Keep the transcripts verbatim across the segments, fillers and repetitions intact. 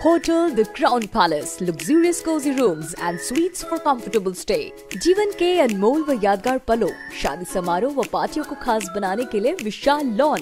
Hotel The Crown Palace, luxurious cozy rooms and suites for comfortable stay. जीवन के अनमोल व यादगार पलों, शादी समारोह व पार्टियों को खास बनाने के लिए विशाल लॉन।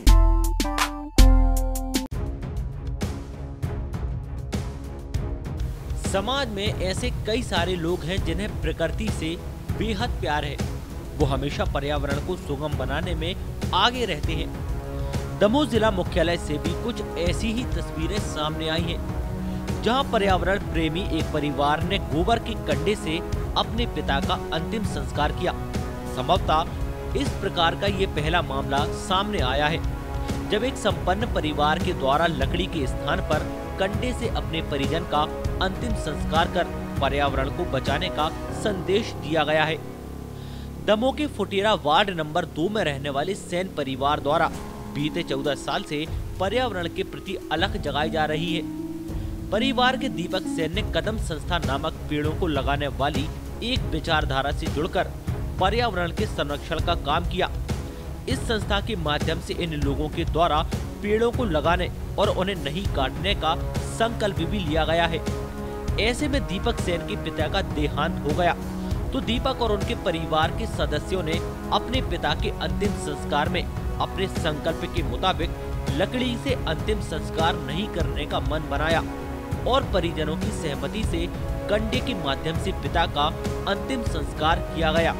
समाज में ऐसे कई सारे लोग हैं जिन्हें प्रकृति से बेहद प्यार है। वो हमेशा पर्यावरण को सुगम बनाने में आगे रहते हैं। दमोह जिला मुख्यालय से भी कुछ ऐसी ही तस्वीरें सामने आई हैं, जहां पर्यावरण प्रेमी एक परिवार ने गोबर के कंडे से अपने पिता का अंतिम संस्कार किया। संभवतः इस प्रकार का ये पहला मामला सामने आया है, जब एक संपन्न परिवार के द्वारा लकड़ी के स्थान पर कंडे से अपने परिजन का अंतिम संस्कार कर पर्यावरण को बचाने का संदेश दिया गया है। दमोह के फुटेरा वार्ड नंबर दो में रहने वाले सेन परिवार द्वारा बीते चौदह साल से पर्यावरण के प्रति अलख जगाई जा रही है। परिवार के दीपक सेन ने कदम संस्था नामक पेड़ों को लगाने वाली एक विचारधारा से जुड़कर पर्यावरण के संरक्षण का काम किया। इस संस्था के माध्यम से इन लोगों के द्वारा पेड़ों को लगाने और उन्हें नहीं काटने का संकल्प भी लिया गया है। ऐसे में दीपक सेन के पिता का देहांत हो गया, तो दीपक और उनके परिवार के सदस्यों ने अपने पिता के अंतिम संस्कार में अपने संकल्प के मुताबिक लकड़ी से अंतिम संस्कार नहीं करने का मन बनाया और परिजनों की सहमति से कंडे के माध्यम से पिता का अंतिम संस्कार किया गया।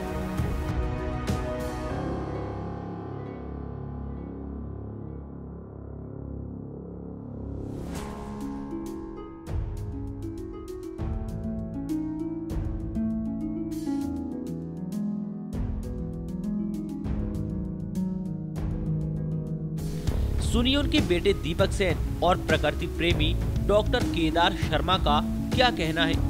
सुनिए उनके बेटे दीपक सेन और प्रकृति प्रेमी डॉक्टर केदार शर्मा का क्या कहना है।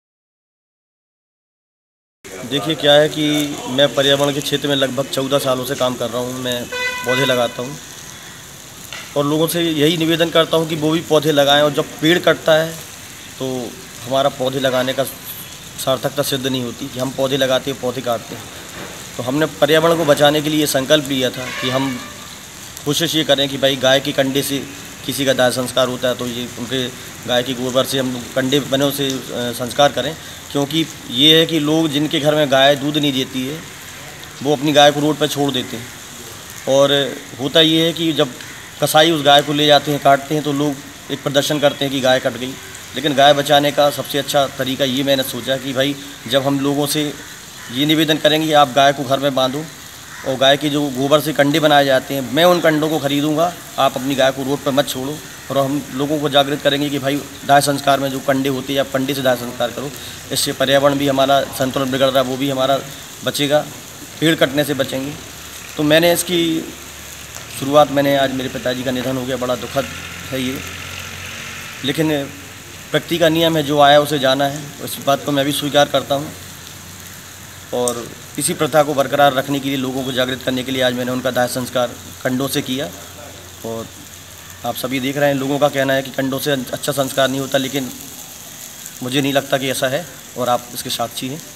देखिए क्या है कि मैं पर्यावरण के क्षेत्र में लगभग चौदह सालों से काम कर रहा हूँ। मैं पौधे लगाता हूँ और लोगों से यही निवेदन करता हूँ कि वो भी पौधे लगाएं। और जब पेड़ कटता है तो हमारा पौधे लगाने का सार्थकता सिद्ध नहीं होती कि हम पौधे लगाते हैं पौधे काटते हैं। तो हमने पर्यावरण को बचाने के लिए ये संकल्प लिया था कि हम कोशिश ये करें कि भाई गाय के कंडे से किसी का दाह संस्कार होता है तो ये उनके गाय के गोबर से हम कंडे बने से संस्कार करें। क्योंकि ये है कि लोग जिनके घर में गाय दूध नहीं देती है वो अपनी गाय को रोड पर छोड़ देते हैं। और होता ये है कि जब कसाई उस गाय को ले जाते हैं काटते हैं तो लोग एक प्रदर्शन करते हैं कि गाय कट गई। लेकिन गाय बचाने का सबसे अच्छा तरीका ये मैंने सोचा कि भाई जब हम लोगों से ये निवेदन करेंगे कि आप गाय को घर में बांधो और गाय के जो गोबर से कंडे बनाए जाते हैं मैं उन कंडों को खरीदूंगा, आप अपनी गाय को रोड पर मत छोड़ो। और हम लोगों को जागृत करेंगे कि भाई दाह संस्कार में जो कंडे होते हैं आप कंडे से दाह संस्कार करो। इससे पर्यावरण भी हमारा संतुलन बिगड़ रहा है वो भी हमारा बचेगा, पेड़ कटने से बचेंगे। तो मैंने इसकी शुरुआत मैंने आज मेरे पिताजी का निधन हो गया, बड़ा दुखद है ये, लेकिन प्रकृति का नियम है जो आया उसे जाना है। इस बात को मैं भी स्वीकार करता हूँ और इसी प्रथा को बरकरार रखने के लिए लोगों को जागृत करने के लिए आज मैंने उनका दाह संस्कार कंडों से किया। और आप सभी देख रहे हैं लोगों का कहना है कि कंडों से अच्छा संस्कार नहीं होता, लेकिन मुझे नहीं लगता कि ऐसा है और आप इसके साक्षी हैं।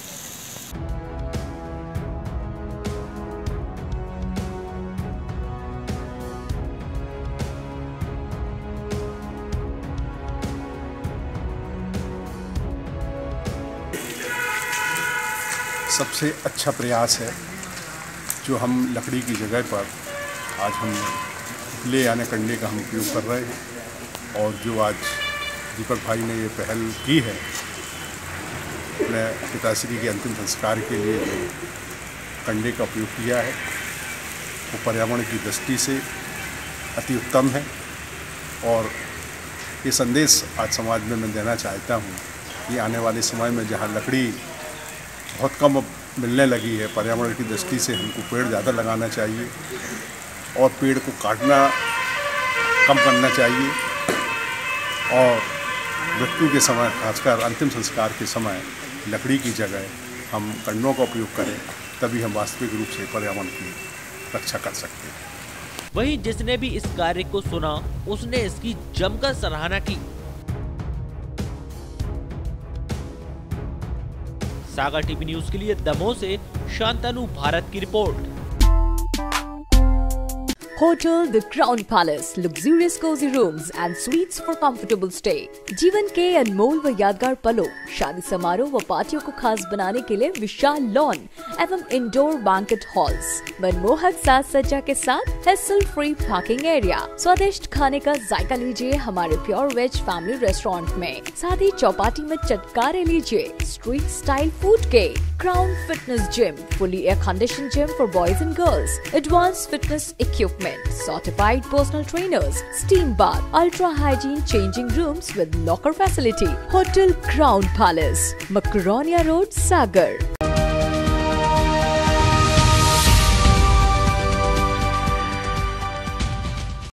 सबसे अच्छा प्रयास है जो हम लकड़ी की जगह पर आज हम ले आने कंडे का हम उपयोग कर रहे हैं। और जो आज दीपक भाई ने ये पहल की है अपने पिताश्री के अंतिम संस्कार के लिए जो कंडे का उपयोग किया है वो पर्यावरण की दृष्टि से अति उत्तम है। और ये संदेश आज समाज में मैं देना चाहता हूँ कि आने वाले समय में जहाँ लकड़ी बहुत कम मिलने लगी है, पर्यावरण की दृष्टि से हमको पेड़ ज़्यादा लगाना चाहिए और पेड़ को काटना कम करना चाहिए। और मृत्यु के समय खासकर अंतिम संस्कार के समय लकड़ी की जगह हम कंडों का उपयोग करें, तभी हम वास्तविक रूप से पर्यावरण की रक्षा कर सकते हैं। वहीं जिसने भी इस कार्य को सुना उसने इसकी जमकर सराहना की। सागर टीवी न्यूज के लिए दमोह से शांतनु भारत की report. Hotel The Crown Palace, luxurious cozy rooms and suites for comfortable stay. जीवन के अनमोल व यादगार पलों, शादी समारोह व पार्टियों को खास बनाने के लिए विशाल लॉन एवं इंडोर बैंकेट हॉल्स, मनमोहक साज सज्जा के साथ हेसल फ्री पार्किंग एरिया। स्वादिष्ट खाने का जायका लीजिए हमारे प्योर वेज फैमिली रेस्टोरेंट में, साथ ही चौपाटी में चटकारे लीजिए स्ट्रीट स्टाइल फूड के। Crown fitness gym, fully air conditioned gym for boys and girls, advanced fitness equipment, certified personal trainers, steam bath, ultra hygiene changing rooms with locker facility. Hotel Crown Palace, Macaronia Road, Sagar.